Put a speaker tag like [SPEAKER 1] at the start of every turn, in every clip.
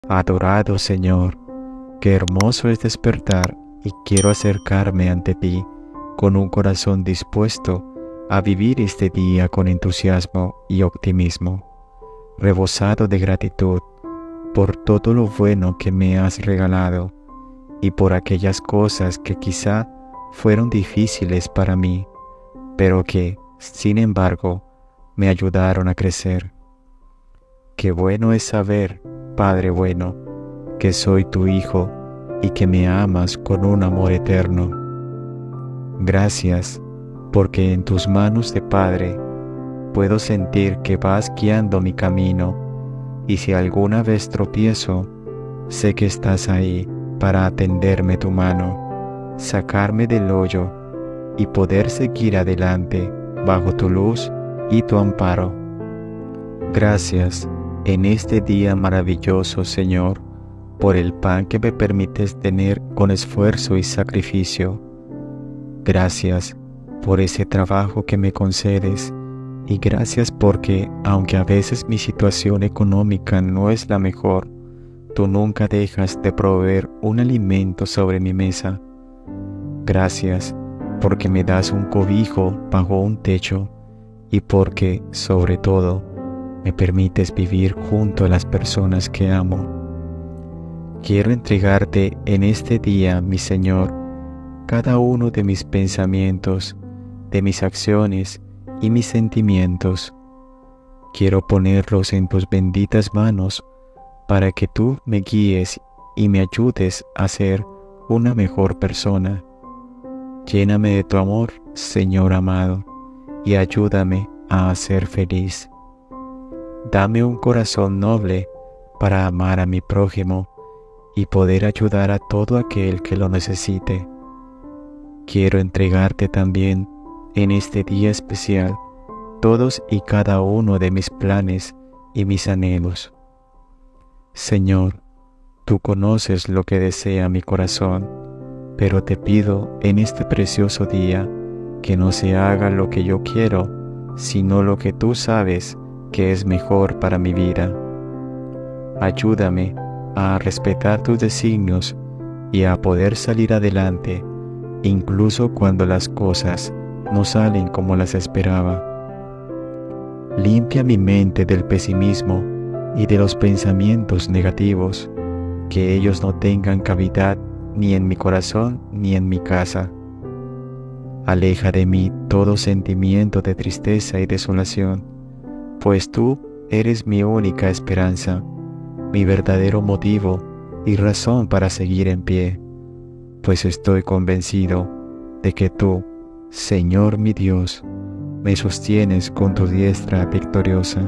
[SPEAKER 1] Adorado Señor, qué hermoso es despertar y quiero acercarme ante ti con un corazón dispuesto a vivir este día con entusiasmo y optimismo, rebosado de gratitud por todo lo bueno que me has regalado y por aquellas cosas que quizá fueron difíciles para mí, pero que, sin embargo, me ayudaron a crecer. Qué bueno es saber, Padre bueno, que soy tu Hijo y que me amas con un amor eterno. Gracias, porque en tus manos de Padre puedo sentir que vas guiando mi camino, y si alguna vez tropiezo, sé que estás ahí para tenderme tu mano, sacarme del hoyo y poder seguir adelante bajo tu luz y tu amparo. Gracias en este día maravilloso, Señor, por el pan que me permites tener con esfuerzo y sacrificio. Gracias por ese trabajo que me concedes y gracias porque, aunque a veces mi situación económica no es la mejor, tú nunca dejas de proveer un alimento sobre mi mesa. Gracias porque me das un cobijo bajo un techo y porque, sobre todo, me permites vivir junto a las personas que amo. Quiero entregarte en este día, mi Señor, cada uno de mis pensamientos, de mis acciones y mis sentimientos. Quiero ponerlos en tus benditas manos para que tú me guíes y me ayudes a ser una mejor persona. Lléname de tu amor, Señor amado, y ayúdame a ser feliz. Dame un corazón noble para amar a mi prójimo y poder ayudar a todo aquel que lo necesite. Quiero entregarte también en este día especial todos y cada uno de mis planes y mis anhelos. Señor, tú conoces lo que desea mi corazón, pero te pido en este precioso día que no se haga lo que yo quiero, sino lo que tú sabes que es mejor para mi vida. Ayúdame a respetar tus designios y a poder salir adelante, incluso cuando las cosas no salen como las esperaba. Limpia mi mente del pesimismo y de los pensamientos negativos, que ellos no tengan cavidad ni en mi corazón ni en mi casa. Aleja de mí todo sentimiento de tristeza y desolación, pues tú eres mi única esperanza, mi verdadero motivo y razón para seguir en pie, pues estoy convencido de que tú, Señor mi Dios, me sostienes con tu diestra victoriosa.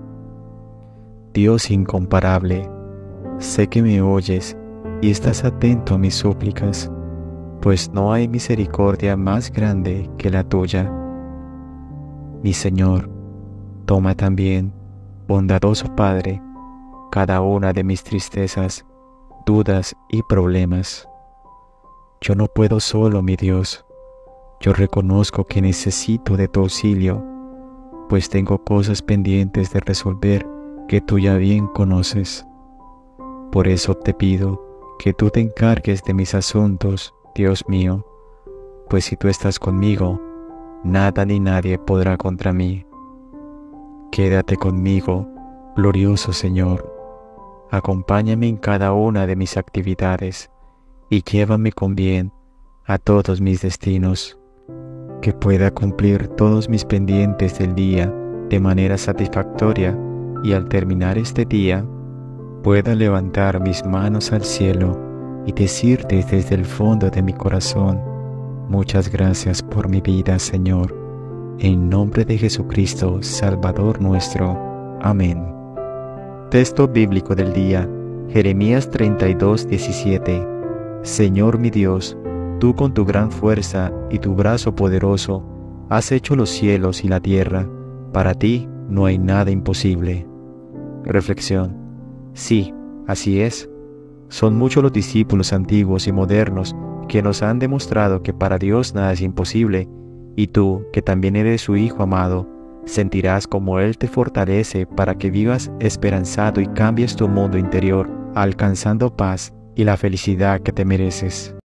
[SPEAKER 1] Dios incomparable, sé que me oyes y estás atento a mis súplicas, pues no hay misericordia más grande que la tuya. Mi Señor, toma también, bondadoso Padre, cada una de mis tristezas, dudas y problemas. Yo no puedo solo, mi Dios. Yo reconozco que necesito de tu auxilio, pues tengo cosas pendientes de resolver que tú ya bien conoces. Por eso te pido que tú te encargues de mis asuntos, Dios mío, pues si tú estás conmigo, nada ni nadie podrá contra mí. Quédate conmigo, glorioso Señor. Acompáñame en cada una de mis actividades y llévame con bien a todos mis destinos, que pueda cumplir todos mis pendientes del día de manera satisfactoria y al terminar este día pueda levantar mis manos al cielo y decirte desde el fondo de mi corazón: muchas gracias por mi vida, Señor. En nombre de Jesucristo, Salvador nuestro. Amén. Texto bíblico del día, Jeremías 32:17. Señor mi Dios, tú con tu gran fuerza y tu brazo poderoso has hecho los cielos y la tierra. Para ti no hay nada imposible. Reflexión. Sí, así es. Son muchos los discípulos antiguos y modernos que nos han demostrado que para Dios nada es imposible, y tú, que también eres su Hijo amado, sentirás como Él te fortalece para que vivas esperanzado y cambies tu mundo interior alcanzando paz y la felicidad que te mereces.